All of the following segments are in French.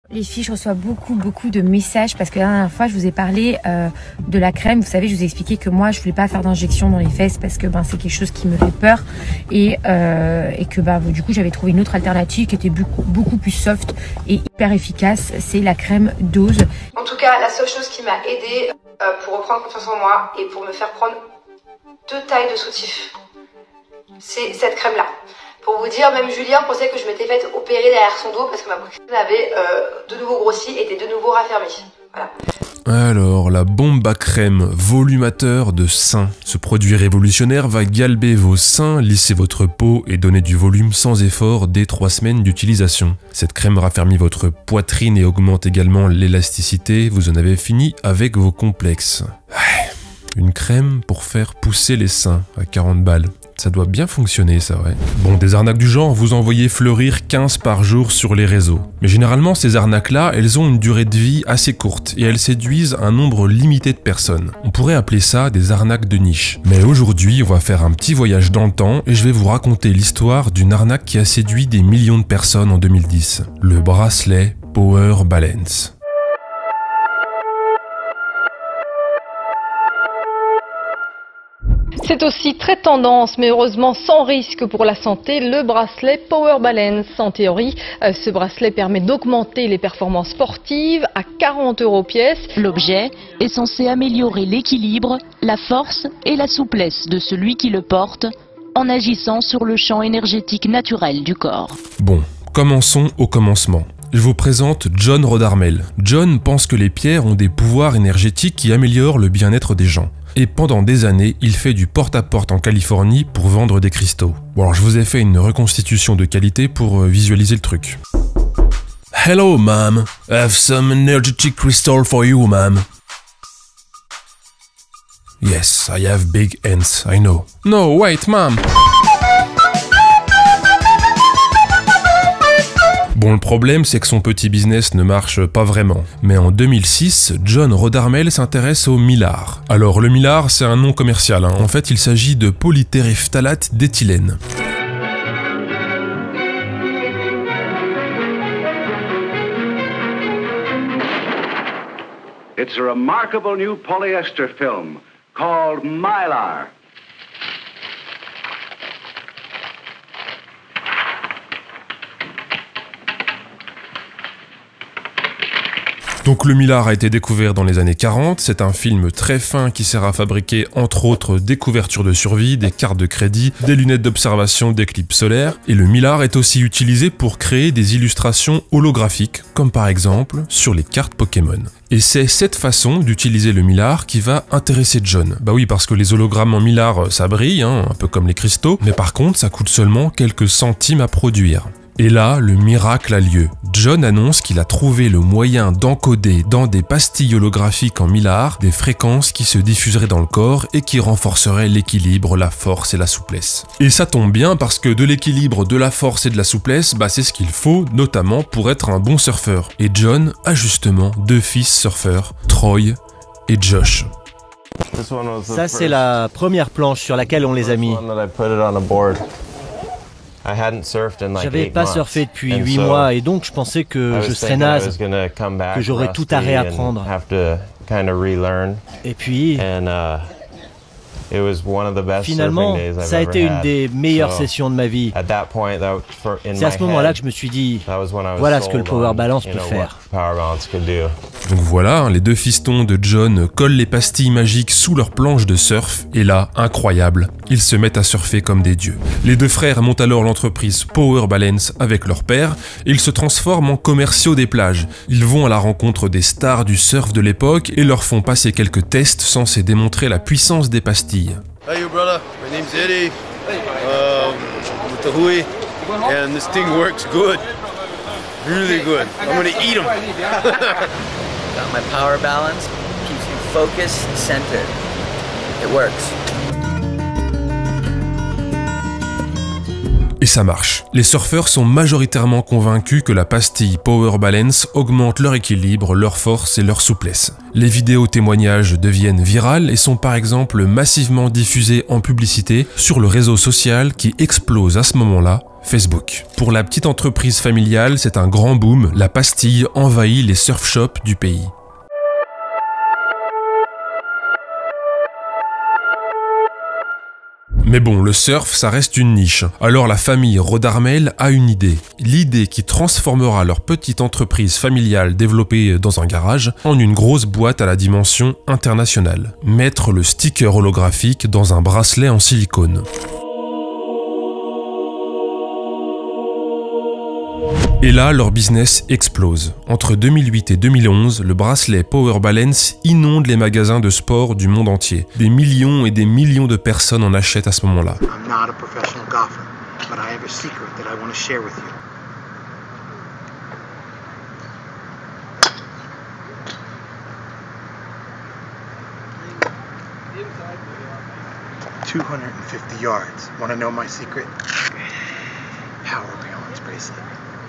Les filles, je reçois beaucoup de messages parce que la dernière fois, je vous ai parlé de la crème. Vous savez, je vous ai expliqué que moi, je voulais pas faire d'injection dans les fesses parce que c'est quelque chose qui me fait peur et que du coup, j'avais trouvé une autre alternative qui était beaucoup plus soft et hyper efficace. C'est la crème Dose. En tout cas, la seule chose qui m'a aidée pour reprendre confiance en moi et pour me faire prendre 2 tailles de soutif, c'est cette crème-là. Pour vous dire, même Julien pensait que je m'étais faite opérer derrière son dos parce que ma poitrine avait de nouveau grossi et était de nouveau raffermie. Voilà. Alors, la bombe à crème volumateur de seins. Ce produit révolutionnaire va galber vos seins, lisser votre peau et donner du volume sans effort dès 3 semaines d'utilisation. Cette crème raffermit votre poitrine et augmente également l'élasticité. Vous en avez fini avec vos complexes. Une crème pour faire pousser les seins à 40 balles. Ça doit bien fonctionner ça, ouais. Bon, des arnaques du genre, vous en voyez fleurir 15 par jour sur les réseaux. Mais généralement, ces arnaques-là, elles ont une durée de vie assez courte et elles séduisent un nombre limité de personnes. On pourrait appeler ça des arnaques de niche. Mais aujourd'hui, on va faire un petit voyage dans le temps et je vais vous raconter l'histoire d'une arnaque qui a séduit des millions de personnes en 2010. Le bracelet Power Balance. C'est aussi très tendance, mais heureusement sans risque pour la santé, le bracelet Power Balance. En théorie, ce bracelet permet d'augmenter les performances sportives à 40 € pièce. L'objet est censé améliorer l'équilibre, la force et la souplesse de celui qui le porte en agissant sur le champ énergétique naturel du corps. Bon, commençons au commencement. Je vous présente John Rodarmel. John pense que les pierres ont des pouvoirs énergétiques qui améliorent le bien-être des gens. Et pendant des années, il fait du porte-à-porte en Californie pour vendre des cristaux. Bon alors je vous ai fait une reconstitution de qualité pour visualiser le truc. Hello ma'am, I have some energetic crystal for you ma'am. Yes, I have big hands, I know. No, wait ma'am. Bon, le problème, c'est que son petit business ne marche pas vraiment. Mais en 2006, John Rodarmel s'intéresse au Mylar. Alors, le Mylar, c'est un nom commercial. En fait, il s'agit de polytéréphtalate d'éthylène. It's a remarkable new polyester film called Mylar. Donc le Mylar a été découvert dans les années 40, c'est un film très fin qui sert à fabriquer entre autres des couvertures de survie, des cartes de crédit, des lunettes d'observation d'éclipses solaires, et le Mylar est aussi utilisé pour créer des illustrations holographiques, comme par exemple sur les cartes Pokémon. Et c'est cette façon d'utiliser le Mylar qui va intéresser John. Bah oui, parce que les hologrammes en Mylar, ça brille, un peu comme les cristaux, mais par contre ça coûte seulement quelques centimes à produire. Et là, le miracle a lieu. John annonce qu'il a trouvé le moyen d'encoder dans des pastilles holographiques en Mylar des fréquences qui se diffuseraient dans le corps et qui renforceraient l'équilibre, la force et la souplesse. Et ça tombe bien parce que de l'équilibre, de la force et de la souplesse, c'est ce qu'il faut, notamment pour être un bon surfeur. Et John a justement 2 fils surfeurs, Troy et Josh. Ça, c'est la première planche sur laquelle on les a mis. J'avais pas surfé depuis 8 mois et donc je pensais que je serais naze, que j'aurais tout à réapprendre. Et puis, finalement, ça a été une des meilleures sessions de ma vie. C'est à ce moment-là que je me suis dit, voilà ce que le Power Balance peut faire. Donc voilà, les 2 fistons de John collent les pastilles magiques sous leur planche de surf, et là, incroyable, ils se mettent à surfer comme des dieux. Les 2 frères montent alors l'entreprise Power Balance avec leur père, et ils se transforment en commerciaux des plages. Ils vont à la rencontre des stars du surf de l'époque et leur font passer quelques tests censés démontrer la puissance des pastilles. Hey you brother, my name's Eddie. With the Hui, and this thing works good. Really good. I'm gonna eat them. Got my Power Balance, keeps me focused and centered. It works. Et ça marche. Les surfeurs sont majoritairement convaincus que la pastille Power Balance augmente leur équilibre, leur force et leur souplesse. Les vidéos témoignages deviennent virales et sont par exemple massivement diffusées en publicité sur le réseau social qui explose à ce moment-là, Facebook. Pour la petite entreprise familiale, c'est un grand boom, la pastille envahit les surf shops du pays. Mais bon, le surf, ça reste une niche. Alors la famille Rodarmel a une idée. L'idée qui transformera leur petite entreprise familiale développée dans un garage en une grosse boîte à la dimension internationale. Mettre le sticker holographique dans un bracelet en silicone. Et là, leur business explose. Entre 2008 et 2011, le bracelet Power Balance inonde les magasins de sport du monde entier. Des millions et des millions de personnes en achètent à ce moment-là. $250 yards. Want to know my secret? Power Balance bracelet.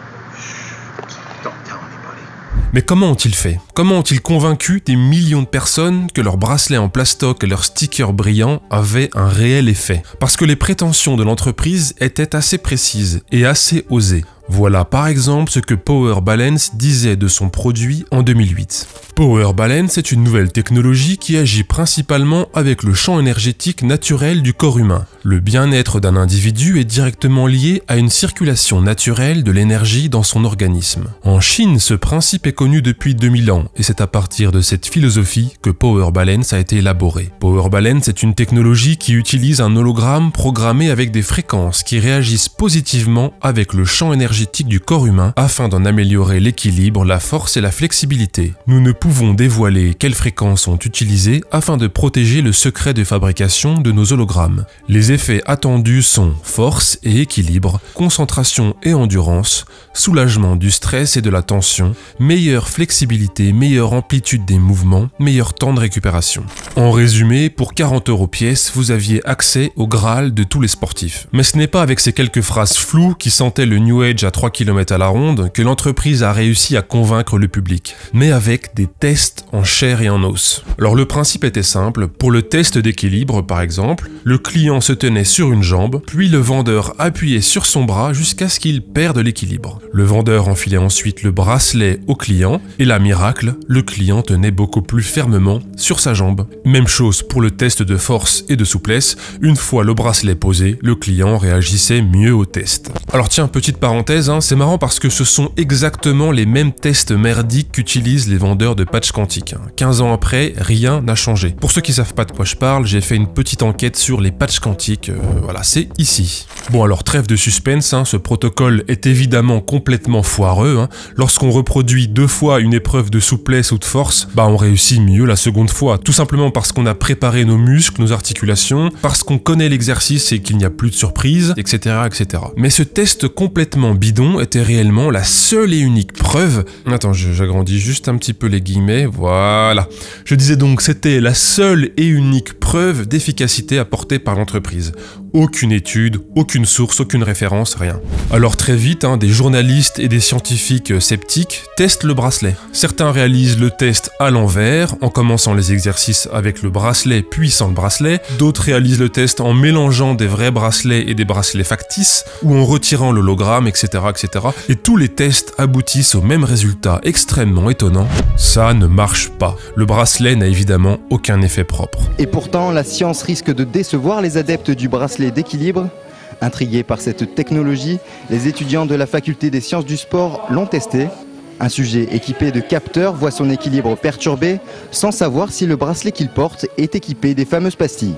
Don't tell anybody. Mais comment ont-ils fait? Comment ont-ils convaincu des millions de personnes que leurs bracelets en plastoc et leurs stickers brillants avaient un réel effet? Parce que les prétentions de l'entreprise étaient assez précises et assez osées. Voilà par exemple ce que Power Balance disait de son produit en 2008. Power Balance est une nouvelle technologie qui agit principalement avec le champ énergétique naturel du corps humain. Le bien-être d'un individu est directement lié à une circulation naturelle de l'énergie dans son organisme. En Chine, ce principe est connu depuis 2000 ans et c'est à partir de cette philosophie que Power Balance a été élaboré. Power Balance est une technologie qui utilise un hologramme programmé avec des fréquences qui réagissent positivement avec le champ énergétique du corps humain afin d'en améliorer l'équilibre, la force et la flexibilité. Nous ne pouvons dévoiler quelles fréquences sont utilisées afin de protéger le secret de fabrication de nos hologrammes. Les effets attendus sont force et équilibre, concentration et endurance, soulagement du stress et de la tension, meilleure flexibilité, meilleure amplitude des mouvements, meilleur temps de récupération. En résumé, pour 40 € pièce, vous aviez accès au Graal de tous les sportifs. Mais ce n'est pas avec ces quelques phrases floues qui sentaient le New Age à 3 km à la ronde que l'entreprise a réussi à convaincre le public, mais avec des tests en chair et en os. Alors le principe était simple, pour le test d'équilibre par exemple, le client se tenait sur une jambe, puis le vendeur appuyait sur son bras jusqu'à ce qu'il perde l'équilibre. Le vendeur enfilait ensuite le bracelet au client, et là miracle, le client tenait beaucoup plus fermement sur sa jambe. Même chose pour le test de force et de souplesse, une fois le bracelet posé, le client réagissait mieux au test. Alors tiens, petite parenthèse, c'est marrant parce que ce sont exactement les mêmes tests merdiques qu'utilisent les vendeurs de patchs quantiques. 15 ans après, rien n'a changé. Pour ceux qui savent pas de quoi je parle, j'ai fait une petite enquête sur les patchs quantiques, voilà, c'est ici. Bon alors trêve de suspense, ce protocole est évidemment complètement foireux. Lorsqu'on reproduit 2 fois une épreuve de souplesse ou de force, on réussit mieux la seconde fois, tout simplement parce qu'on a préparé nos muscles, nos articulations, parce qu'on connaît l'exercice et qu'il n'y a plus de surprise, etc., etc. Mais ce test complètement bidon était réellement la seule et unique preuve... Attends, j'agrandis juste un petit peu les guillemets, voilà. Je disais donc, c'était la seule et unique preuve d'efficacité apportée par l'entreprise. Aucune étude, aucune source, aucune référence, rien. Alors très vite, des journalistes et des scientifiques sceptiques testent le bracelet. Certains réalisent le test à l'envers, en commençant les exercices avec le bracelet puis sans le bracelet. D'autres réalisent le test en mélangeant des vrais bracelets et des bracelets factices, ou en retirant l'hologramme, etc., etc. Et tous les tests aboutissent au même résultat extrêmement étonnant. Ça ne marche pas. Le bracelet n'a évidemment aucun effet propre. Et pourtant, la science risque de décevoir les adeptes du bracelet d'équilibre. Intrigués par cette technologie, les étudiants de la faculté des sciences du sport l'ont testé. Un sujet équipé de capteurs voit son équilibre perturbé sans savoir si le bracelet qu'il porte est équipé des fameuses pastilles.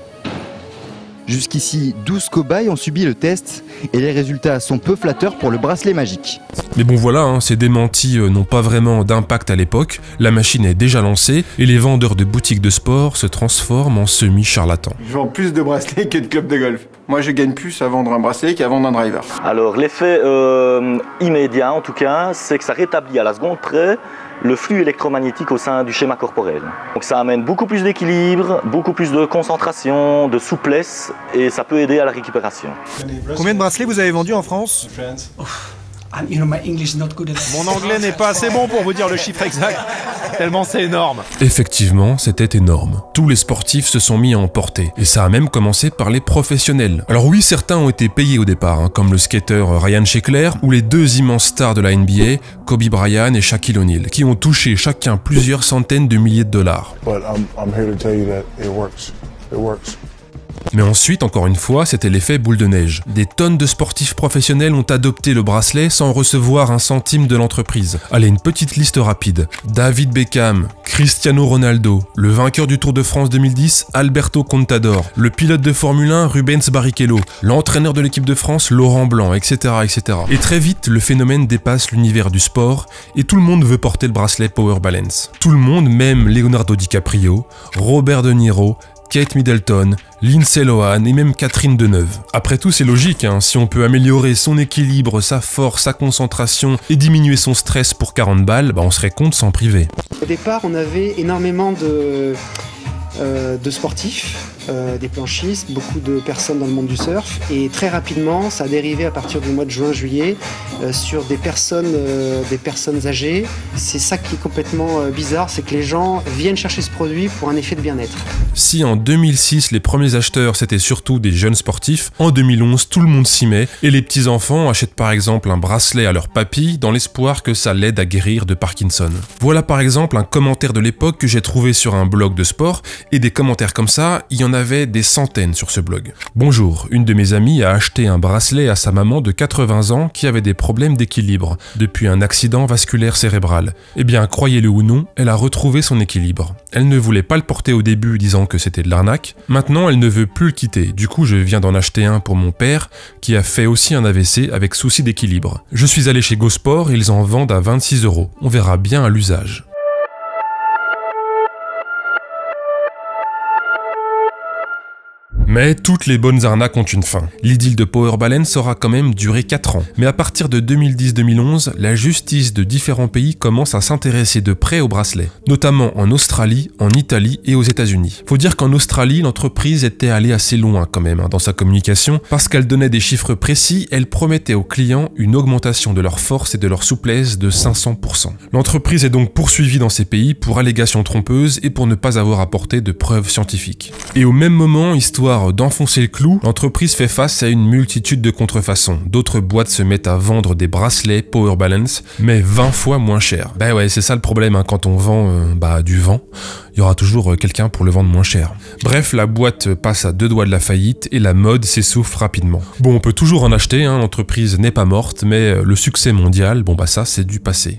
Jusqu'ici, 12 cobayes ont subi le test et les résultats sont peu flatteurs pour le bracelet magique. Mais bon voilà, ces démentis n'ont pas vraiment d'impact à l'époque, la machine est déjà lancée et les vendeurs de boutiques de sport se transforment en semi-charlatans. Je vends plus de bracelets que de clubs de golf. Moi je gagne plus à vendre un bracelet qu'à vendre un driver. Alors l'effet immédiat en tout cas, c'est que ça rétablit à la seconde près le flux électromagnétique au sein du schéma corporel. Donc ça amène beaucoup plus d'équilibre, beaucoup plus de concentration, de souplesse et ça peut aider à la récupération. Combien de bracelets vous avez vendus en France ? Mon anglais n'est pas assez bon pour vous dire le chiffre exact, tellement c'est énorme. Effectivement, c'était énorme. Tous les sportifs se sont mis à en porter. Et ça a même commencé par les professionnels. Alors oui, certains ont été payés au départ, comme le skater Ryan Sheckler ou les deux immenses stars de la NBA, Kobe Bryant et Shaquille O'Neal, qui ont touché chacun plusieurs centaines de milliers de dollars. Mais ensuite, encore une fois, c'était l'effet boule de neige. Des tonnes de sportifs professionnels ont adopté le bracelet sans recevoir un centime de l'entreprise. Allez, une petite liste rapide. David Beckham, Cristiano Ronaldo, le vainqueur du Tour de France 2010, Alberto Contador, le pilote de Formule 1, Rubens Barrichello, l'entraîneur de l'équipe de France, Laurent Blanc, etc., etc. Et très vite, le phénomène dépasse l'univers du sport et tout le monde veut porter le bracelet Power Balance. Tout le monde, même Leonardo DiCaprio, Robert De Niro, Kate Middleton, Lindsay Lohan et même Catherine Deneuve. Après tout, c'est logique, hein, si on peut améliorer son équilibre, sa force, sa concentration et diminuer son stress pour 40 balles, bah on serait con de s'en priver. Au départ, on avait énormément de sportifs, des planchistes, beaucoup de personnes dans le monde du surf, et très rapidement ça a dérivé à partir du mois de juin-juillet sur des personnes âgées. C'est ça qui est complètement bizarre, c'est que les gens viennent chercher ce produit pour un effet de bien-être. Si en 2006 les premiers acheteurs c'était surtout des jeunes sportifs, en 2011 tout le monde s'y met et les petits-enfants achètent par exemple un bracelet à leur papy dans l'espoir que ça l'aide à guérir de Parkinson. Voilà par exemple un commentaire de l'époque que j'ai trouvé sur un blog de sport, et des commentaires comme ça, il y en avait des centaines sur ce blog. Bonjour, une de mes amies a acheté un bracelet à sa maman de 80 ans qui avait des problèmes d'équilibre depuis un accident vasculaire cérébral. Eh bien, croyez-le ou non, elle a retrouvé son équilibre. Elle ne voulait pas le porter au début disant que c'était de l'arnaque. Maintenant, elle ne veut plus le quitter. Du coup, je viens d'en acheter un pour mon père qui a fait aussi un AVC avec souci d'équilibre. Je suis allé chez GoSport et ils en vendent à 26 €. On verra bien à l'usage. Mais toutes les bonnes arnaques ont une fin. L'idylle de Power Balance aura quand même duré 4 ans. Mais à partir de 2010-2011, la justice de différents pays commence à s'intéresser de près aux bracelets, notamment en Australie, en Italie et aux États-Unis. Faut dire qu'en Australie, l'entreprise était allée assez loin quand même dans sa communication, parce qu'elle donnait des chiffres précis, elle promettait aux clients une augmentation de leur force et de leur souplesse de 500%. L'entreprise est donc poursuivie dans ces pays pour allégations trompeuses et pour ne pas avoir apporté de preuves scientifiques. Et au même moment, histoire d'enfoncer le clou, l'entreprise fait face à une multitude de contrefaçons. D'autres boîtes se mettent à vendre des bracelets Power Balance, mais 20 fois moins cher. Bah ouais, c'est ça le problème, hein, quand on vend du vent, il y aura toujours quelqu'un pour le vendre moins cher. Bref, la boîte passe à 2 doigts de la faillite et la mode s'essouffle rapidement. Bon, on peut toujours en acheter, hein, l'entreprise n'est pas morte, mais le succès mondial, bon bah ça c'est du passé.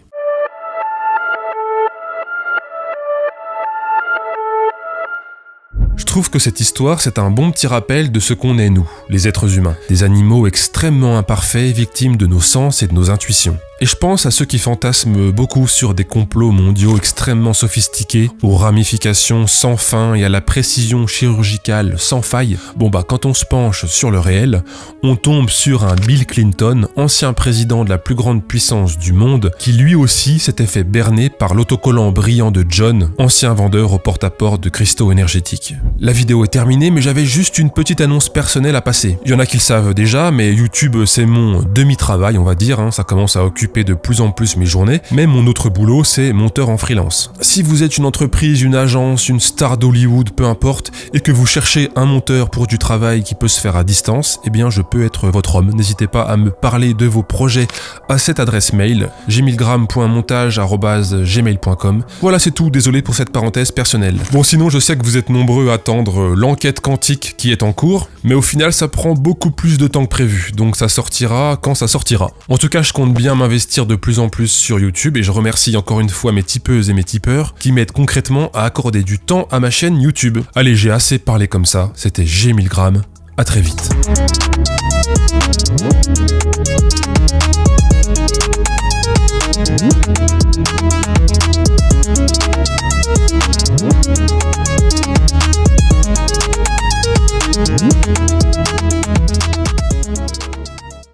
Je trouve que cette histoire, c'est un bon petit rappel de ce qu'on est nous, les êtres humains. Des animaux extrêmement imparfaits, victimes de nos sens et de nos intuitions. Et je pense à ceux qui fantasment beaucoup sur des complots mondiaux extrêmement sophistiqués, aux ramifications sans fin et à la précision chirurgicale sans faille. Bon bah quand on se penche sur le réel, on tombe sur un Bill Clinton, ancien président de la plus grande puissance du monde, qui lui aussi s'était fait berner par l'autocollant brillant de John, ancien vendeur au porte-à-porte de cristaux énergétiques. La vidéo est terminée, mais j'avais juste une petite annonce personnelle à passer. Il y en a qui le savent déjà, mais YouTube c'est mon demi-travail on va dire, hein, ça commence à occuper de plus en plus mes journées, mais mon autre boulot c'est monteur en freelance. Si vous êtes une entreprise, une agence, une star d'Hollywood, peu importe, et que vous cherchez un monteur pour du travail qui peut se faire à distance, eh bien je peux être votre homme. N'hésitez pas à me parler de vos projets à cette adresse mail, gmilgram.montage@gmail.com. Voilà, c'est tout, désolé pour cette parenthèse personnelle. Bon, sinon je sais que vous êtes nombreux à attendre l'enquête quantique qui est en cours, mais au final ça prend beaucoup plus de temps que prévu, donc ça sortira quand ça sortira. En tout cas, je compte bien m'investir de plus en plus sur YouTube et je remercie encore une fois mes tipeuses et mes tipeurs qui m'aident concrètement à accorder du temps à ma chaîne YouTube. Allez, j'ai assez parlé comme ça, c'était G1000 grammes, à très vite.